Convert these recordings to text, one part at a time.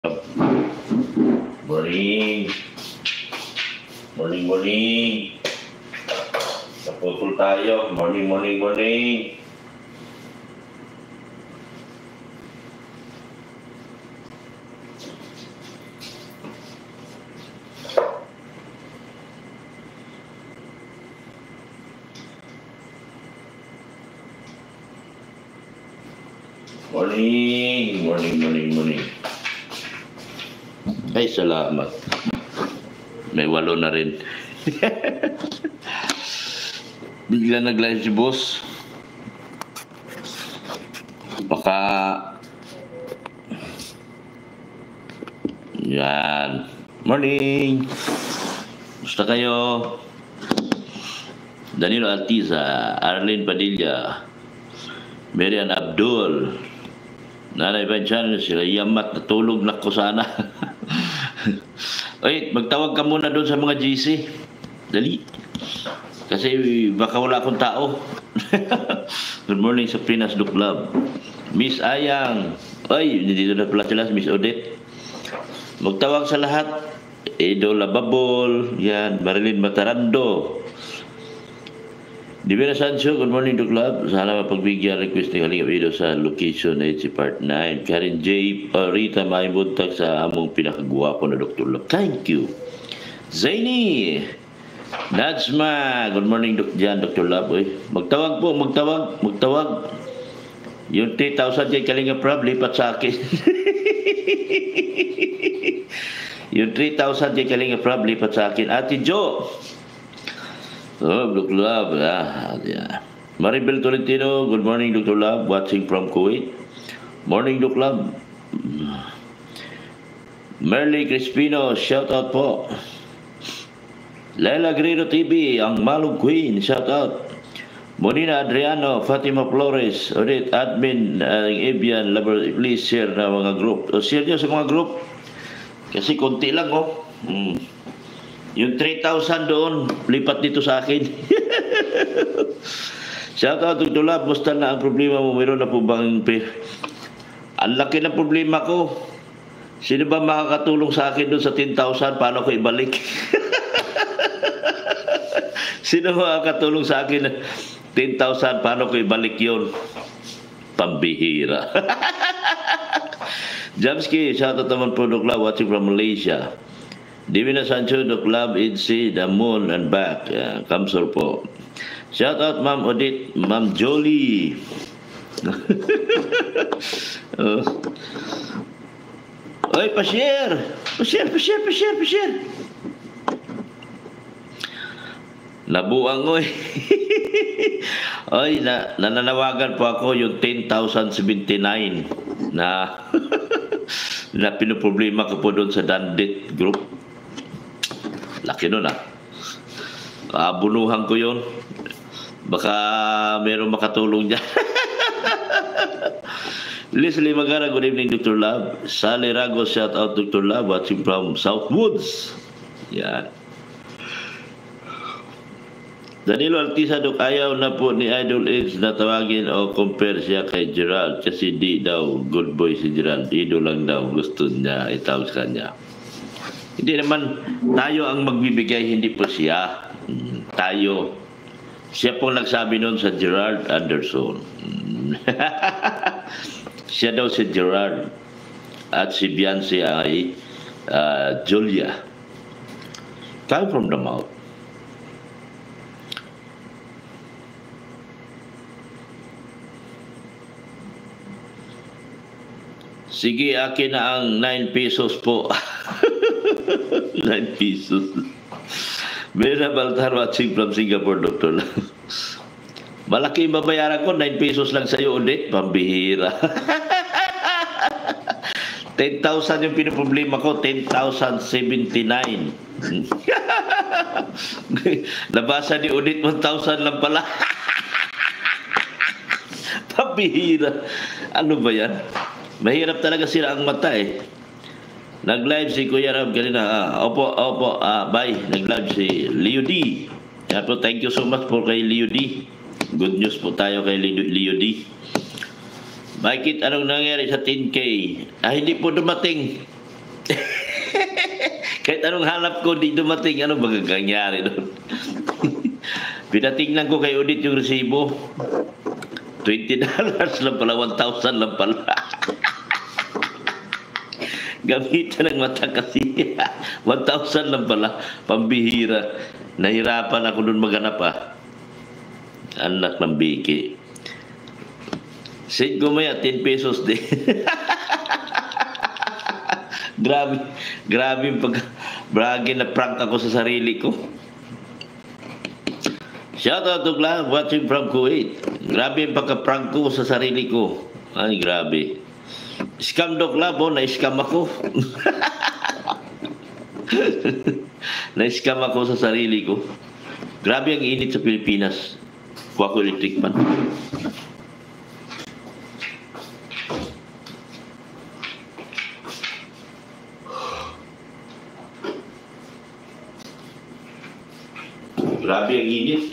Morning. Morning. Naputol tayo. Morning. Morning. Ay, salamat. May 8 na rin. Bigla nag-live si boss. Baka... Yan. Morning. Gusto kayo? Danilo Altiza, Arlene Padilla, Marian Abdul, Nanay Banchan, sila Yamat, natulog na ko sana. Oy, magtawag ka muna doon sa mga GC. Dali. Kasi baka wala akong tao. Good morning sa Pinas Do Club. Miss Ayang. Oy, dito na pala sila, Miss Odette. Magtawag sa lahat. Edola Babol, yan, Marilyn Matarando. Divina Sancho, good morning to club. Sana mapagbigyan request ni Kalinga video sa location 80 part 9. Karen J. Rita Maibuntag sa among pinakagwapo na Dr. Love. Thank you. Zaini Najma, good morning Dr. Love. Magtawag po, magtawag. Yung 3,000 kay Kalinga Prab, lipat sa akin. Yung 3,000 kay Kalinga Prab, lipat sa akin. Ate Jo. Oh, Dr. Love. Yeah. Maribel Tolentino, good morning, Dr. Love, watching from Kuwait. Morning, Dr. Love. Merly Crispino, shout out po. Laila Guerrero TV, ang Malug Queen, shout out. Monina Adriano, Fatima Flores, Odette, admin, Ebian, Lover, please share na mga group. O, share nyo sa mga group. Kasi konti lang, oh. Yung 3,000 doon, lipat dito sa akin. Shout out, Dr. Love, musta na ang problema mo? Meron na po bang... Ang laki ng problema ko. Sino ba makakatulong sa akin doon sa 10,000? Paano ko ibalik? Sino makakatulong sa akin 10,000? Paano ko ibalik yun? Pambihira. Jamski, shout out naman po, Dr. Love, watching from Malaysia. Divina Sancho, the club, IDC, the moon, and back. Kamsor po. Shout out, Ma'am Odette, Ma'am Jolie. Oy, pa-share. Nabuang ko eh. Oy, nananawagan po ako yung 10,079 na na pinoproblema ko po doon sa Dandit Group. Laki nun bunuhan ko yun. Baka meron makatulong dyan. Leslie Magara, good evening, Dr. Love. Sally Ragos, shout out, Dr. Love, watching from Southwoods. Yan. Danilo Altiza, Dok, ayaw na po ni Idol X na tawagin o compare siya kay Gerald kasi di daw good boy si Gerald. Idol lang daw gusto niya itawag sa kanya. Hindi naman tayo ang magbibigay, hindi po siya. Tayo. Siya pong nagsabi noon sa Gerald Anderson. Siya daw si Gerald at si Beyonce ay Julia. Come from the mouth. Sige, akin na ang 9 pesos po. 9 pesos. Mera Baltar watching from Singapore, Dr. Malaki yung babayaran ko, 9 pesos lang sa'yo ulit. Pambihira. 10,000 yung pinoproblema ko, 10,079. Nabasa ni Udit 1,000 lang pala. Pambihira. Ano ba yan? Mahirap talaga sila ang mata eh. Nag-live si Kuya Rab kanina. Opo, bye. Nag-live si Leo D. Kaya po, thank you so much po kay Leo D. Good news po tayo kay Leo D. Bakit anong nangyari sa 10K? Hindi po dumating. Kahit anong hanap ko, di dumating. Ano ba gagangyari doon? Pinatingnan ko kay Odit yung resibo. $20 lang pala, 1,000 lang pala. Gamitan ng mata kasi. 1,000 lang pala, pambihira. Nahirapan ako doon maghanap Anak ng biki. Send ko maya, 10 pesos din. Grabe bragin na prank ako sa sarili ko. Shout out to Glenn watching from Kuwait. Grabe yung pagka-prank ko sa sarili ko. Ay, grabe. Scam Doc Labo, na-scam ako. Na-scam ako sa sarili ko. Grabe ang init sa Pilipinas. Kuha ko electric pan. Grabe ang init.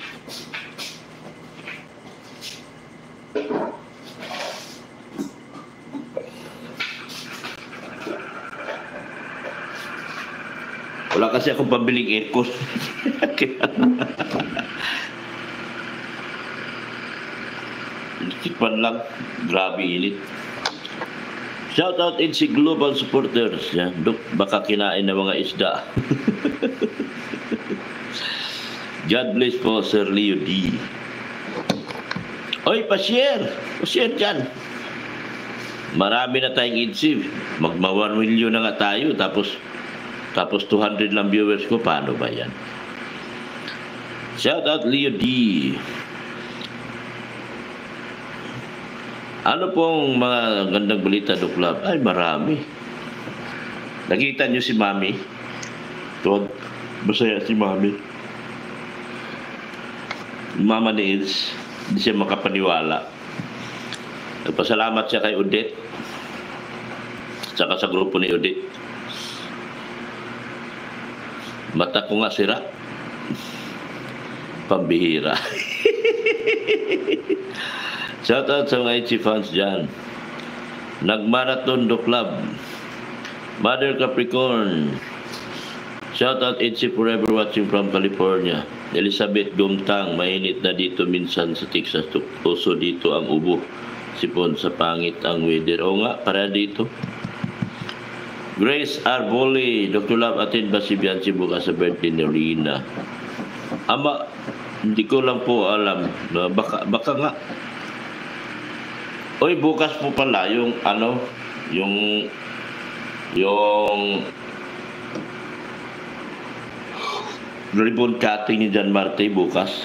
Wala kasi akong pambiling aircon. Tikpan lang. Grabe init. Shout out NC Global Supporters. Yan. Dok, baka kinain ng mga isda. God bless po, Sir Leo D. Oy, pa-share. Pa-share dyan. Marami na tayong IDSIV. Magma 1 million na nga tayo. Tapos 200 lang viewers ko. Paano ba yan? Shout out Leo D. Ano pong mga gandang balita, Doc Lab? Ay, marami. Nakita niyo si Mami? Tuwag. Masaya si Mami. Mama ni Ils, hindi siya makapaniwala. Nagpasalamat siya kay Odette, saka sa grupo ni Odette. Mata ko nga sira. Pambihira. Shout out sa mga Itchy fans dyan. Nagmarathon do club. Mother Capricorn. Shout out Itchy forever watching from California. Elizabeth Gumtang, mainit na dito minsan sa Texas. Puso dito ang ubo. Sipon sa pangit ang weather. O nga, para dito. Grace Arboli, Dr. Love, attend ba si Bianchi bukas sa birthday ni Rina? Ama, hindi ko lang po alam. No, baka nga. Oy, bukas po pala yung yung ribbon cutting ni Jan Marte bukas.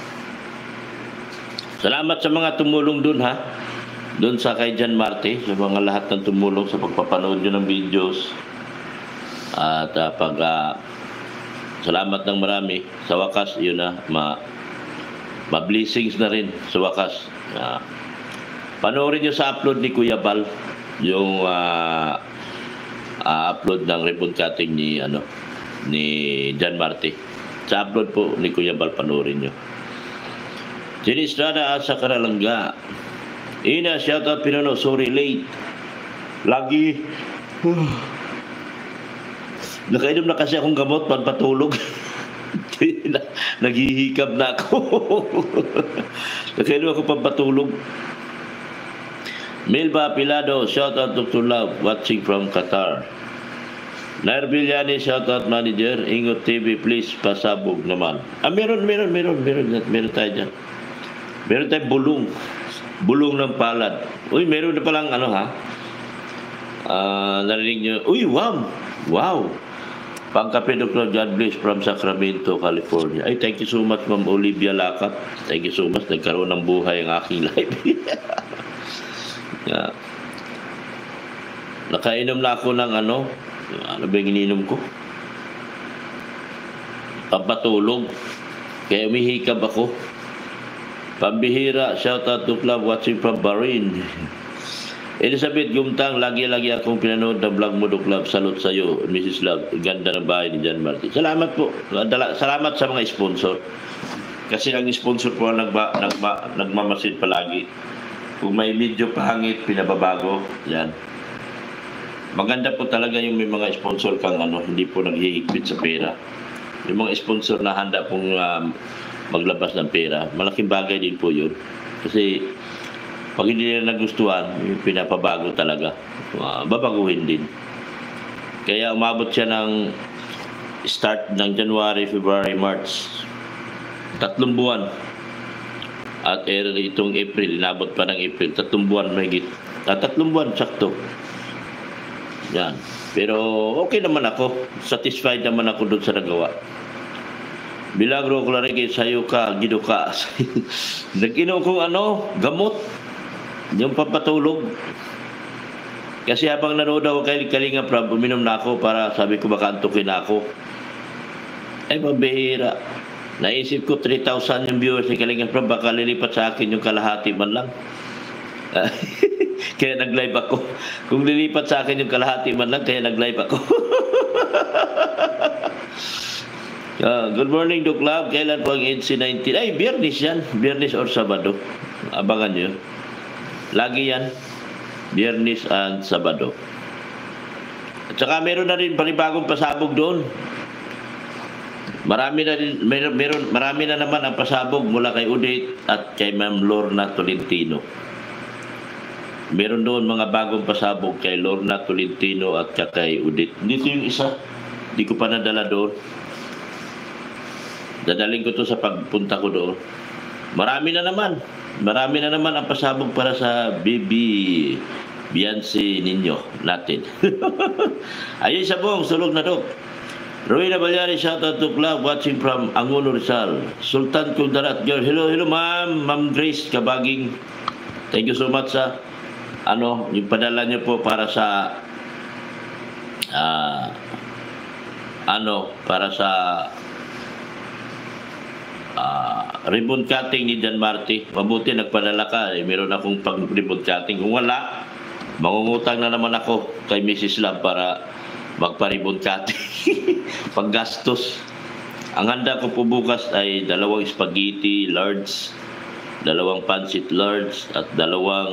Salamat sa mga tumulong dun doon sa kay Jan Marte, sa mga lahat ng tumulong sa pagpapanood nyo ng videos. At salamat ng marami. Sa wakas, yun ma-blessings na rin sa wakas. Panoorin nyo sa upload ni Kuya Bal yung upload ng ribbon cutting ni Jan Marte. Sa upload po ni Kuya Bal, panoorin nyo. Jenny Estrada sa Karalanga. Ina, shoutout Pinono, sorry late. Lagi. Nakainom na kasi akong gamot pagpatulog. Naghihikab na ako. Nakainom ako pagpatulog. Milba Pilado, shoutout Dr. Love, watching from Qatar. Nair Villani, shoutout manager. Ingot TV, please pasabog naman. Meron tayo dyan. Meron tayong bulong ng palad. Uy, meron na palang narinig nyo. Uy, wow. Pangkape Dr. God bless from Sacramento, California. Ay, thank you so much, Ma'am Olivia Lakat. Thank you so much. Nagkaroon ng buhay ang aking live. Yeah. Nakainom na ako ng ano ba yung ininom ko? Pampatulog. Kaya umihikab ako. Pambihira, shout out to Club watching from Bahrain. Elizabeth Gumtang, lagi-lagi akong pinanood ng vlog mo, Club. Salute sa'yo, Mrs. Love. Ganda ng bahay ni Jan Martin. Salamat po. Salamat sa mga sponsor. Kasi ang sponsor po nagmamasid palagi. Kung may medyo pangit, pinababago. Yan. Maganda po talaga yung may mga sponsor kang hindi po naghihigpit sa pera. Yung mga sponsor na handa pong maglabas ng pera, malaking bagay din po yun. Kasi pag hindi nila nagustuhan, yung pinapabago talaga. Babaguhin din. Kaya umabot siya ng start ng January, February, March. 3 buwan. At itong April, inabot pa ng April. 3 buwan mahigit. 3 buwan, sakto. Yan. Pero okay naman ako. Satisfied naman ako doon sa nagawa. Milagro Clarike, sayo ka, gido ka. Nag-inom kong gamot. Yung pampatulog. Kasi habang nanood ako kay Kalinga Prab, uminom na ako para sabi ko baka antukin ako. Ay, mabihira. Naisip ko 3,000 yung viewers ni Kalinga Prab, baka lilipat sa akin yung kalahati man lang. Kaya nag-live ako. Kung lilipat sa akin yung kalahati man lang, kaya nag-live ako. Good morning, Doc Love. Kailan po ang NC19? Ay, Biyernes yan. Biyernes or Sabado. Abangan nyo. Lagi yan. Biyernes at Sabado. At saka meron na rin panibagong pasabog doon. Marami na naman ang pasabog mula kay Udit at kay Ma'am Lorna Tolentino. Meron doon mga bagong pasabog kay Lorna Tolentino at kay Udit. Dito yung isa. Di ko pa nadala doon. Dadaling ko to sa pagpunta ko doon. Marami na naman ang pasabog para sa baby Beyonce ninyo natin. Ayun sa buong sulog na Dok. Rowena Balyari, shout out to Club watching from Angulo Rizal. Sultan Kundarat girl. Hello Ma'am Grace Kabaging. Thank you so much sa yung padala niyo po para sa para sa ribbon cutting ni Jan Marty. Mabuti nagpadala ka. Meron akong pang ribbon cutting. Kung wala, mangungutang na naman ako kay Mrs. Love para magpa-ribbon cutting. Panggastos. Ang handa ko po bukas ay 2 spaghetti large, 2 pancit large, at 2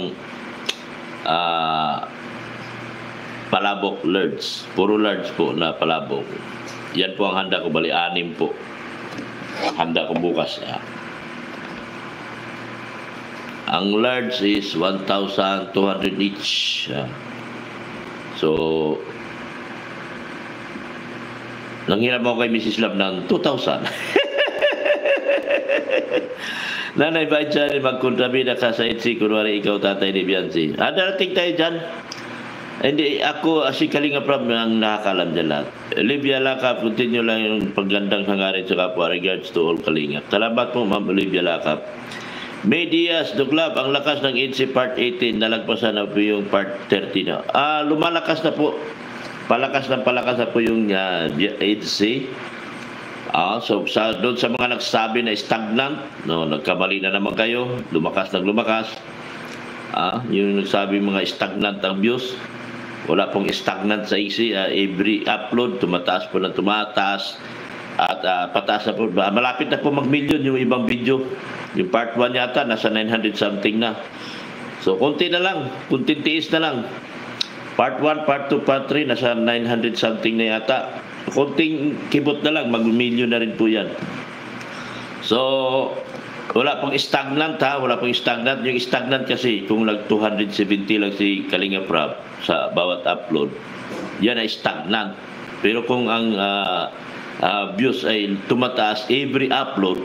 palabok large. Puro large po na palabok. Yan po ang handa ko. Bali, 6 po. Handa ko bukas. Ang large is 1,200 each. So, nanghiram ako kay Mrs. Love ng 2,000. Nanay ba dyan, magkontrabida ka sa EDC, kunwari ikaw tatay ni Beyonce. Darating tayo dyan. Hindi, ako, si Kalinga Prab ang nakakalam dyan lahat. Olivia Lakap, continue lang yung paggandang hangarin sa kapwa. Regards to all Kalinga. Salamat po, Ma'am Olivia Lakap. May Diaz, Duklab, ang lakas ng EDC Part 18, nalagpasan na po yung Part 30 na. Lumalakas na po. Palakas na po yung EDC. So doon sa mga nagsabi na stagnant, nagkamali na naman kayo, lumakas. Yung nagsabi mga stagnant ang views, wala pong stagnant sa EC. Every upload, tumataas po ng tumataas. At pataas na po, malapit na po mag-million yung ibang video. Yung part 1 yata, nasa 900 something na. So konti na lang, kunting tiis na lang. Part 1, Part 2, Part 3, nasa 900 something na yata. Konting kibot na lang, mag-million na rin po yan. So, wala pang stagnant wala pang stagnant. Yung stagnant kasi, kung 270 lang si Kalinga Prab sa bawat upload, yan ay stagnant. Pero kung ang views ay tumataas every upload,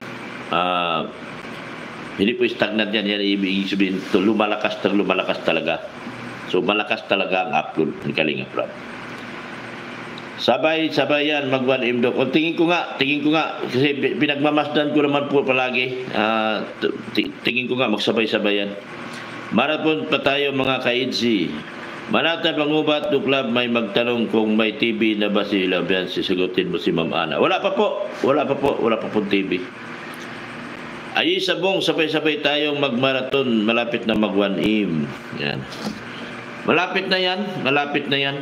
hindi po stagnant yan. Yan ibig sabihin, lumalakas talaga. So, malakas talaga ang upload ng Kalinga Prab. Sabay yan, mag-1M Doc. Tingin ko nga, kasi pinagmamasdan ko naman po palagi. Tingin ko nga, magsabay-sabay yan. Marathon pa tayo mga ka-EDC. Manatan Pangubat, Duklab, may magtanong kung may TV na ba si Labian, sisugutin mo si Ma'am Ana. Wala pa po TV. Ay, sabong, sabay-sabay tayong mag-marathon, malapit na mag-1M. Yan. Malapit na yan.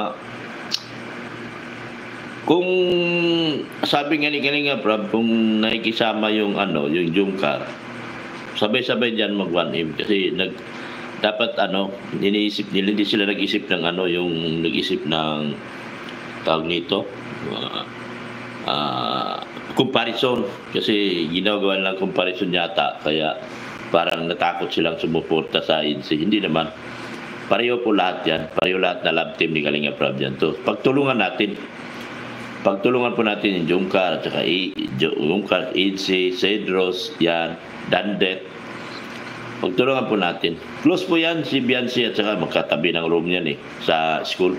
Kung sabi nga ni Kalinga Prab, kung nakikisama yung Jungkar, sabay-sabay diyan mag-1M kasi dapat iniisip nila, hindi sila nag-isip ng yung nag-isip ng tawag nito, comparison, kasi ginagawa lang comparison yata, kaya parang natakot silang sumuporta sa INC. Hindi naman, pareho po lahat yan, pareho lahat na love team ni Kalinga Prab yan. So, pagtulungan po natin yung Jungkar, at saka Jungkar, INC, Cedros, yan, Dandet. Pagtulungan po natin. Close po yan, si Biancy, at saka magkatabi ng room yan sa school.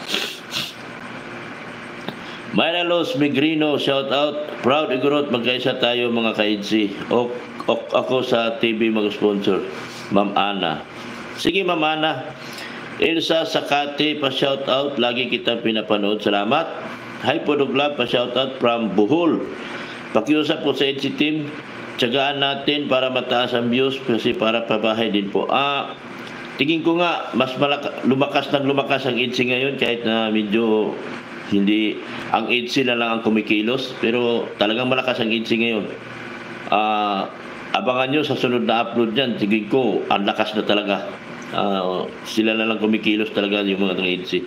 Mayra Los Migrino, shout out. Proud Igorot, magkaisa tayo mga ka-INC. Ako sa TV mag-sponsor. Ma'am Ana. Sige Ma'am Ana. Elsa Sakate, pa-shout out. Lagi kita pinapanood. Salamat. Hi Podoglab, pa-shout out from Bohol. Pakiusap po sa INC team. Tiyagaan natin para mataas ang views kasi para pabahay din po. Tingin ko nga mas lumakas ang INC ngayon kahit na medyo hindi ang INC na lang ang kumikilos, pero talagang malakas ang INC ngayon. Abangan nyo sa sunod na upload niyan. Tingin ko ang lakas na talaga. Sila na lang kumikilos talaga yung mga INC.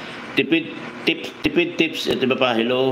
Tipid tips at iba pa. Hello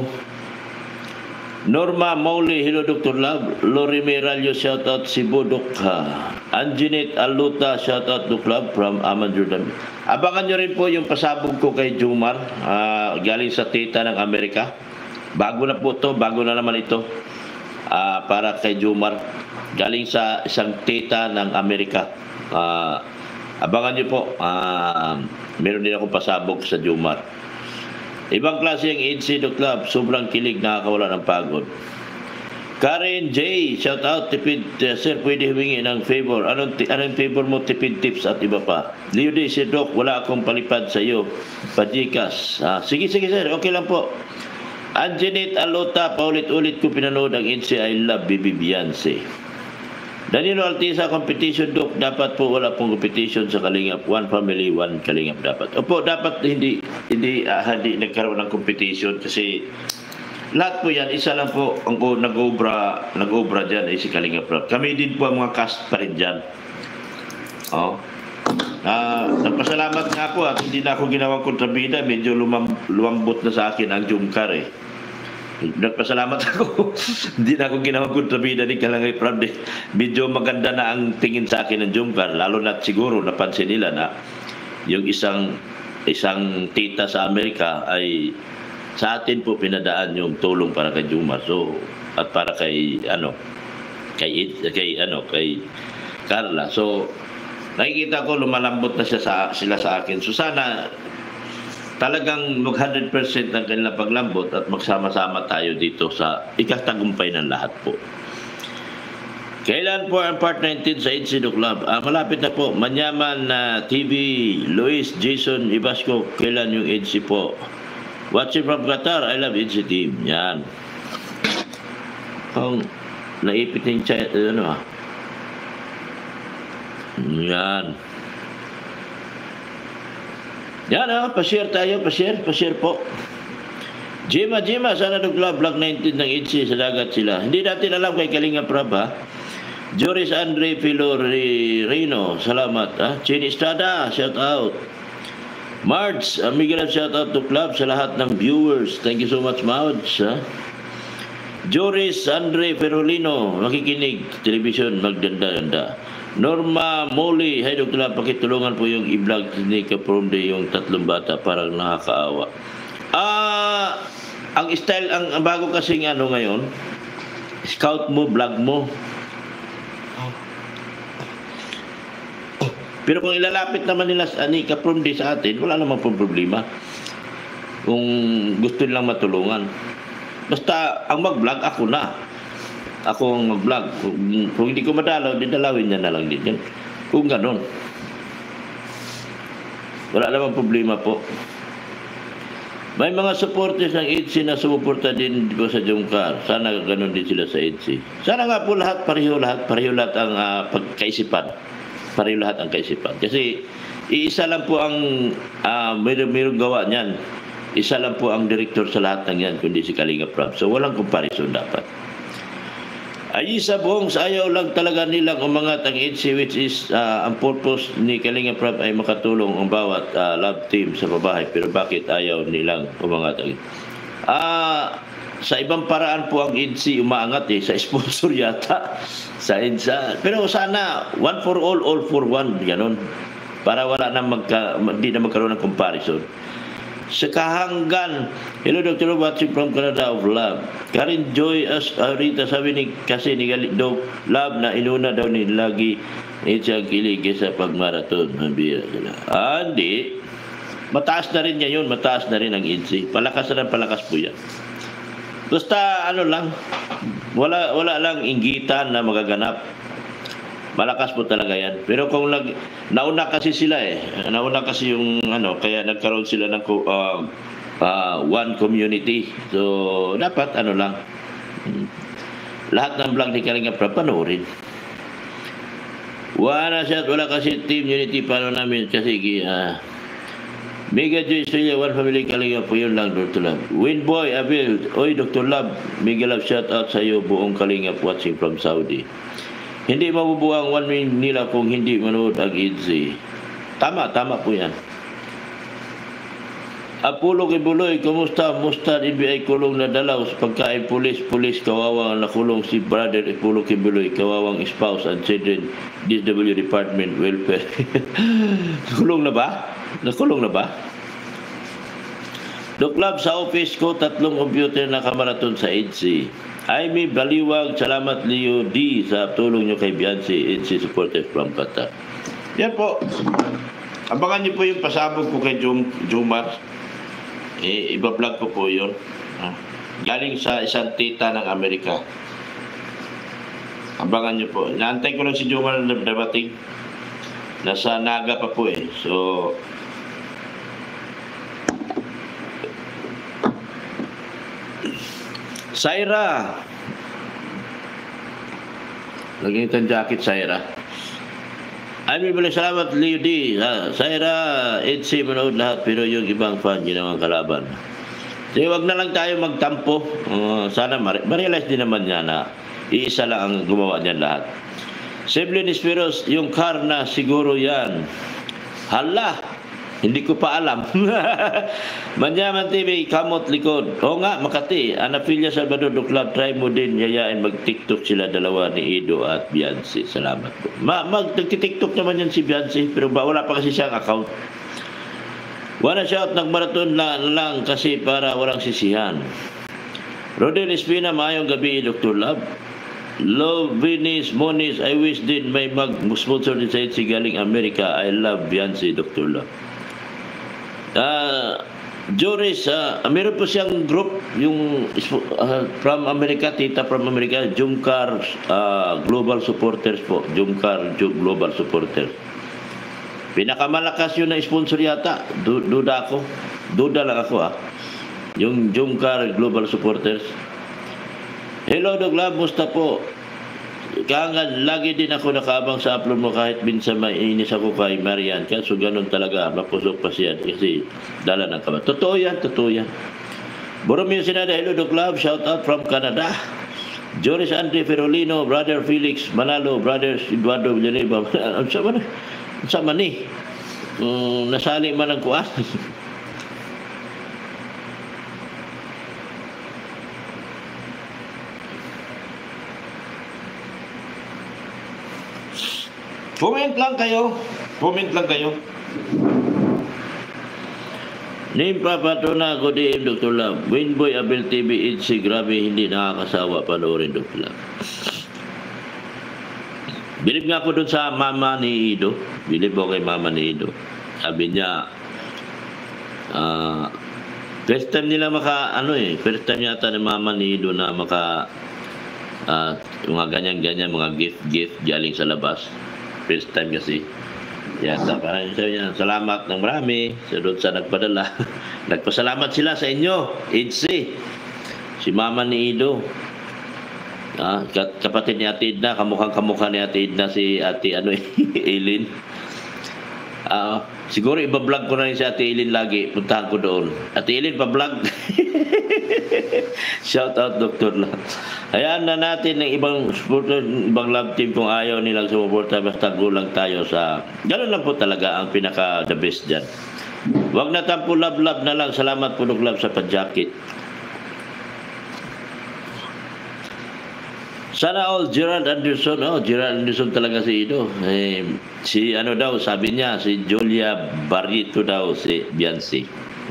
Norma Mauli, hello Dr. Love. Lori Meralio, shout out Cebu Dukha. Anjanette Aluta, shout out Dr. Love from Aman Jordan. Abangan nyo rin po yung pasabog ko kay Jumar, galing sa tita ng Amerika. Bago na po to, bago na naman ito. Para kay Jumar, galing sa isang tita ng Amerika. Abangan nyo po, meron din akong pasabog sa Jumar. Ibang klase ang INC Club, sobrang kilig, nakakawala ng pagod. Karen J, shout out, tipid, sir, pwede humingi ng favor. Anong favor mo, tipid tips at iba pa? Leo D, si Doc, wala akong palipad sa iyo. Pajikas. Sige sir, okay lang po. Anjanette Alota, paulit-ulit ko pinanood ang INC I Love Baby Beyonce. Danilo Altisa, competition Doc, dapat po wala pong competition sa Kalingap. One family, one Kalingap dapat. Opo, dapat hindi nagkaroon ng competition kasi lahat po yan, isa lang po ang nag-obra dyan ay si Kalingap Prab. Kami din po ang mga cast pa rin dyan. Nagpasalamat nga po at hindi na ako ginawang kontrabida, medyo lumambot na sa akin ang Jungkar Nagpasalamat ako. Hindi na ako ginawang kontrabida ni Kalingap Prab. Medyo maganda na ang tingin sa akin ng Jungkar, lalo na siguro napansin nila na yung isang tita sa Amerika ay sa atin po pinadaan yung tulong para kay Jumar. So, at para kay Carla. So, nakikita ko lumalambot na sila sa akin. So, sana talagang 100% ang kanilang paglambot at magsama-sama tayo dito sa ikatagumpay ng lahat po. Kailan po ang part 19 sa INC Club? Malapit na po. Manyaman na TV, Luis, Jason, Ibasco, kailan yung INC po? Watching from Qatar, I love INC team. Yan. Kung naipit yung Yan. Yan pa-share tayo, pa-share po. Jima, sana Club, Vlog 19 ng INC, sa dagat sila. Hindi natin alam kay Kalingap Prab Joris Andre Filorino, salamat. Chini Estrada, shout out. Marge, Miguel, shout out to Club sa lahat ng viewers. Thank you so much, Marge. Joris Andre Ferolino, makikinig, television, magdanda-danda. Norma Moli, hi Dr. Love, pakitulungan po yung i-vlog ni Kapromde yung tatlong bata, parang nakakaawa. Ang style, ang bago kasing ngayon, scout mo, vlog mo. Pero kung ilalapit naman nila ni Kapromde sa atin, wala namang problema. Kung gusto nilang matulungan. Basta ang mag-vlog, ako na. Ako ang mag-vlog. Kung hindi ko madalaw, didalawin niya na lang din yan. Kung ganon. Wala namang problema po. May mga supporters ng INC na sumuporta din po sa Jungkar. Sana ganon din sila sa INC. Sana nga po pareho lahat ang pagkaisipan. Pareho lahat ang kaisipan. Kasi iisa lang po ang mayroong gawa niyan. Isa lang po ang direktor sa lahat ng yan, kundi si Kalingap Prab. So walang comparison dapat. Ay sa buong ayaw lang talaga nilang umangat ang EDSI, which is ang purpose ni Kalinga Prab ay makatulong ang bawat love team sa babae. Pero bakit ayaw nilang umangat ang sa ibang paraan po ang EDSI umaangat sa sponsor yata sa EDSA. Pero sana one for all for one, ganun. Para wala na hindi na magkaroon ng comparison. Sa kahanggan, hello Dr. watching from Canada of Love. Karin Joy Rita sabi ni kasi ni Galito Love na inuna daw ni lagi siya kilig sa pagmarathon. Mabira sila. Hindi. Mataas na rin ngayon, mataas na rin ang EDSI. Palakas na palakas po yan. Basta lang, wala lang inggitan na magaganap. Malakas po talaga yan. Pero kung nauna kasi sila nauna kasi yung kaya nagkaroon sila ng one community. So dapat lang, lahat ng vlog ni Kalinga Prab panoorin. Wala kasi team unity paano namin kasi Mega Joy Australia, One Family Kalinga po yun lang, Dr. Love. Winboy Abel, oy Dr. Love, mega love shout out sa iyo buong Kalinga watching from Saudi. Hindi mabubuang 1 million nila kung hindi manood ang EDSI. Tama po yan. Apollo Kibuloy, kumusta? Musta NBI kulong na dalaw sa pagkain pulis, kawawang nakulong si brother Apollo Kibuloy, kawawang spouse and children, DSW Department Welfare. Nakulong na ba? Doc Love, sa office ko, 3 computer na kamaraton sa EDSI. Jaime Baliwag, salamat Leo D sa tulong nyo kay Beyonce, EDSI supporters from Qatar. Yan po. Abangan nyo po yung pasabog ko kay Jumar. Iba-vlog ko po yun. Galing sa isang tita ng Amerika. Abangan nyo po. Naantay ko lang si Jumar na dabating. Nasa Naga pa po So, Saira. Lagyan itong jacket, Saira. Ay, may salamat, Leo D. Saira, EDSI, manood lahat, pero yung ibang fan, yun ang kalaban. So, wag na lang tayo magtampo. Sana ma-realize din naman niya na iisa lang ang gumawa niyan lahat. Seblin Espiros, yung car na siguro yan. Hala! Hindi ko pa alam. Manyaman TV, kamot likod. Oo nga, Makati. Anapilya Salvador do Club, try mo din yayain mag-TikTok sila dalawa ni Ido at Beyonce. Salamat po. Nag-TikTok naman yan si Beyonce, pero wala pa kasi siyang account. Wanna shout, nagmaraton lang kasi para walang sisihan. Rodel Espina, maayong gabi, Dr. Love. Love Venice Moniz, I wish din may mag-sponsor din sa EDSI galing Amerika. I love Beyonce, Dr. Love. Joris, meron po siyang group yung from America, tita from America, Jumcar Global Supporters po. Jumcar Global Supporters. Pinakamalakas yun na sponsor yata. Duda lang ako yung Jumcar Global Supporters. Hello Doc Love, musta po? Kangan, lagi din ako nakaabang sa upload mo kahit minsan mainis ako kay Marian. Kaso ganun talaga, mapusok pa siya kasi dala ng kamat. Totoo yan. Boromir Sinada, hello Doc Love, shout out from Canada. Joris Andre Ferolino, Brother Felix Manalo, Brother Eduardo Villanueva. Sa man nasali man ang kuwan. Comment lang kayo. Name Papato na ako DM, Dr. Love. Winboy Abel TV, EDSI, grabe, hindi nakakasawa panoorin, Dr. Love. Bilib nga ako dun sa mama ni Ido. Bilib ako kay mama ni Ido. Sabi niya, first time nila first time yata ni mama ni Ido na mga ganyan-ganyan, mga gift galing sa labas. First time kasi. Yata parang sabi niya, salamat ng marami sa doon sa nagpadala. Nagpasalamat sila sa inyo, EDSI. Si mama ni Ido. Kapatid ni Ate Edna, kamukhang-kamukha ni Ate Edna si Ate Eileen. Siguro iba-vlog ko na rin si Ate Eileen lagi. Puntahan ko doon. Ate Eileen, pa-vlog. Shout out, Dr. Love. Hayaan na natin ng ibang supporter, ibang love team kung ayaw nilang sumuporta, basta go lang tayo sa... Ganun lang po talaga ang pinaka the best dyan. Huwag na tampo love na lang. Salamat po Doc Love sa pa-jacket. Sana all Gerald Anderson. Oh, Gerald Anderson talaga si Ido. Si ano daw, sabi niya, si Julia Barrito daw, si Biancy.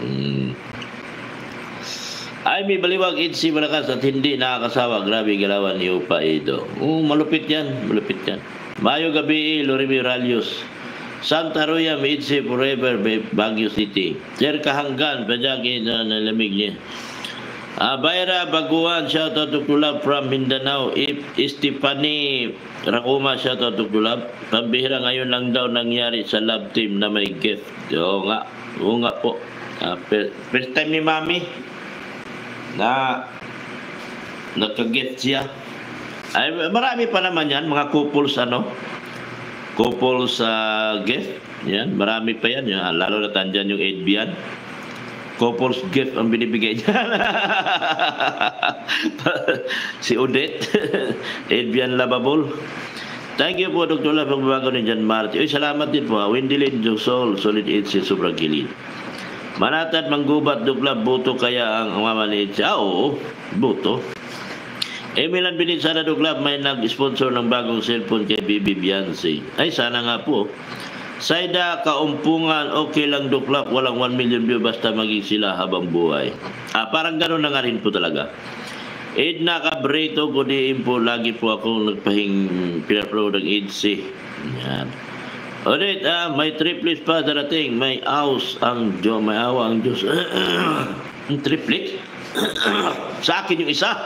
Ay, may baliwag si malakas at hindi nakakasawa. Grabe galawan ni Upa Ido. Malupit yan, malupit yan. Mayo gabi, Lorimi Ralios. Santa Roya, Mitzi Forever, Baguio City. Sir Kahanggan, Pajaki na nalamig niya. Bayra Baguan, shout out to Kulab from Mindanao. Stephanie Rakuma, shout out to Kulab. Pambihira ngayon lang daw nangyari sa love team na may gift. Oo nga po. First time ni Mami na nagka-gift siya. Ay, marami pa naman yan, mga couples gift. Yan, marami pa yan. Lalo na tandyan yung Edbian. Couples gift ang binibigay niya. Si Odette. Edbian Lababol. Thank you po, Dr. Love, pagbabago ni John Marty. Salamat din po. Wendilyn Josol, Solid 8 si Sobrang Gilid. Manatad, Manggubat, Dr. Love, buto kaya ang mamaliit siya. Oo, buto. Emilan Binit, sana Dr. Love, may nag-sponsor ng bagong cellphone kay Bibi Biancy. Ay, sana nga po. Saida Kaumpungan, okay lang Dr. Love, walang 1 million view basta maging sila habang buhay. Parang gano'n na nga rin po talaga. Edna Cabrito, kudiin po, lagi po ako pinapload ng EDC. Yan. Ulit, may triplets pa darating, may awa ang Diyos. Ang triplet? Sa akin yung isa.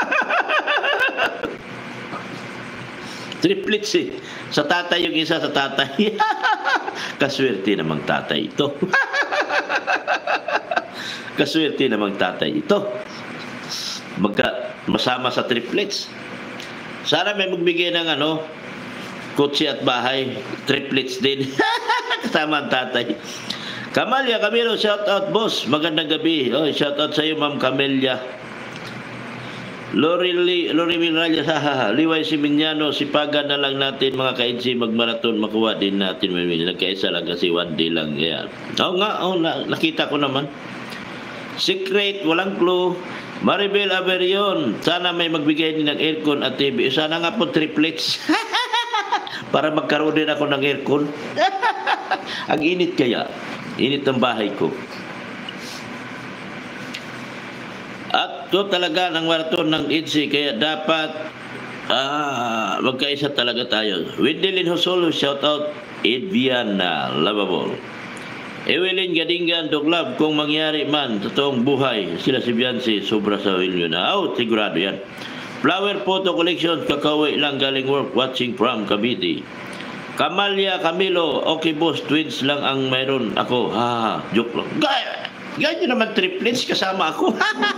Triplets eh. Sa tatay yung isa, sa tatay. Kaswerte namang tatay ito. Kaswerte namang tatay ito. Masama sa triplets. Sana may magbigay ng kotse at bahay. Triplets din. Kasama ang tatay. Camelia Camilo, shout out boss. Magandang gabi. Shout out sa iyo Ma'am Camelia. Lori Miralles, Liway Siminyano, sipagan na lang natin mga ka-NC magmaraton, makuha din natin. Nagkaisa lang kasi 1 day lang. Yan. Nakita ko naman. Secret, walang clue. Maribel Averion, sana may magbigay din ng aircon at TV. Sana nga po triplets. Para magkaroon din ako ng aircon. Ang init kaya. Init ng bahay ko. At ito talaga ng marathon ng EDC, kaya dapat magkaisa talaga tayo. Wendilyn Hosolo, shout out Edviana Lovable. Evelyn Gadingan, Doc Love, kung mangyari man, totoong buhay, sila si Biancy, sobra sa wilyo na. Sigurado yan. Flower Photo Collection, kakaway lang galing work, watching from Cavite. Camelia Camilo, okay boss, twins lang ang mayroon ako. Joke lang. Ganyan naman triplets kasama ako.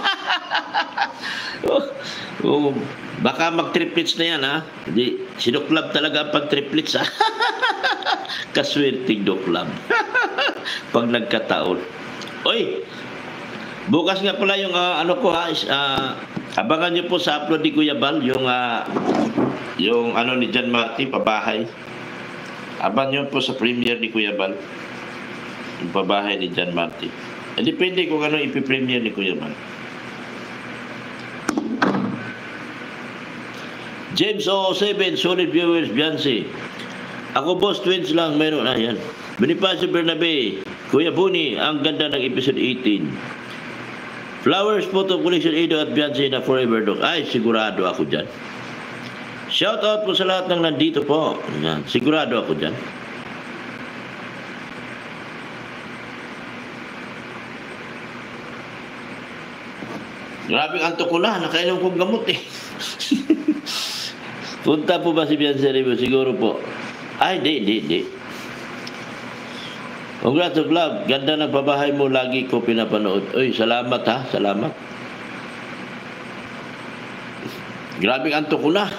Baka mag-triplets na yan si Doc Love talaga ang pag-triplets Kaswerting Doc Love. Pag nagkataon. Bukas nga pala yung abangan nyo po sa upload ni Kuya Bal yung ni John Marty pabahay. Abangan nyo po sa premiere ni Kuya Bal yung pabahay ni John Marty. Depende kung ano ipipremiere ni Kuya Bal. James 07, solid viewers, Biancy. Ako boss, twins lang, meron. Yan. Bonifacio Bernabe, Kuya Buni, ang ganda ng episode 18. Flowers Photo Collection, Ido at Biancy na Forever Dog. Ay, sigurado ako dyan. Shout out po sa lahat ng nandito po. Yan. Sigurado ako dyan. Grabe antok ko na. Nakainom kong gamot eh. Punta po ba si Biancy Review? Siguro po. Ay, di. Congrats, Doc Love. Ganda ng pabahay mo. Lagi ko pinapanood. Salamat ha. Salamat. Grabe antok ko na.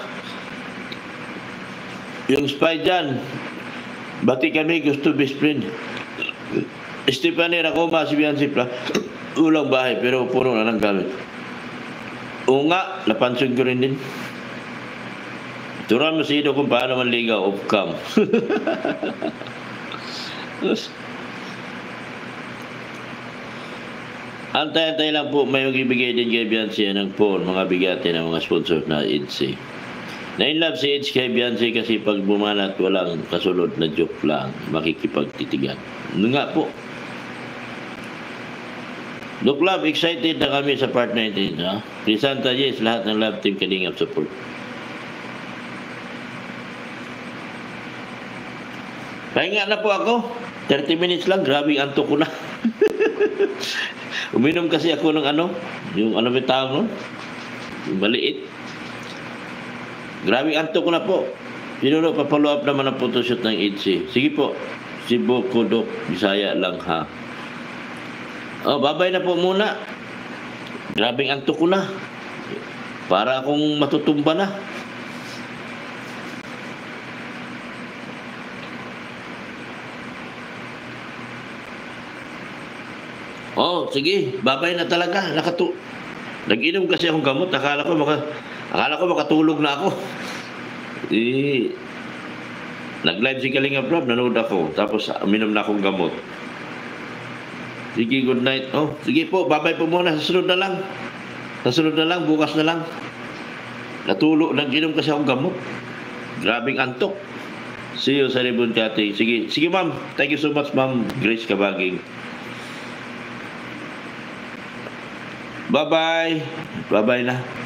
Yung spy dyan. Bati kami gusto best friend. Stephanie Racoma, si Biancy Ulang bahay pero puno na ng gamit. Oo nga, napansin ko rin din. Turan mo si Ido kung paano manligaw off cam. Antay-antay lang po, may magbibigay din kay Beyonce ng phone, mga bigati ng mga sponsor na EDC. Na-inlove si EDC kay Beyonce kasi pag bumanat walang kasunod na joke lang, makikipagtitigan. Nga po. Look Love, excited na kami sa part 19. Ha? Crisanta, yes, lahat ng love team Kalingap support. Pahinga na po ako. 30 minutes lang, grabe antok ko na. Uminom kasi ako ng yung may tawag nun? Yung maliit. Grabe antok ko na po. Pinuno, papalo up naman ang photoshoot ng EDC. Sige po. Cebu, Kodok, Bisaya lang ha. Oh, babay na po muna. Grabing antok ko na. Para akong matutumba na. Oh, sige. Babay na talaga. Nag-inom kasi akong gamot. Akala ko makatulog na ako. Nag-live si Kalinga Prab. Nanood ako. Tapos uminom na akong gamot. Sige, good night. Oh, sige po, babay po muna. Sa sunod na lang, bukas na lang. Nag-inom kasi akong gamot. Grabing antok. See you sa Ribon Cutting. Sige ma'am. Thank you so much, ma'am Grace Kabaging. Bye-bye. Bye-bye na.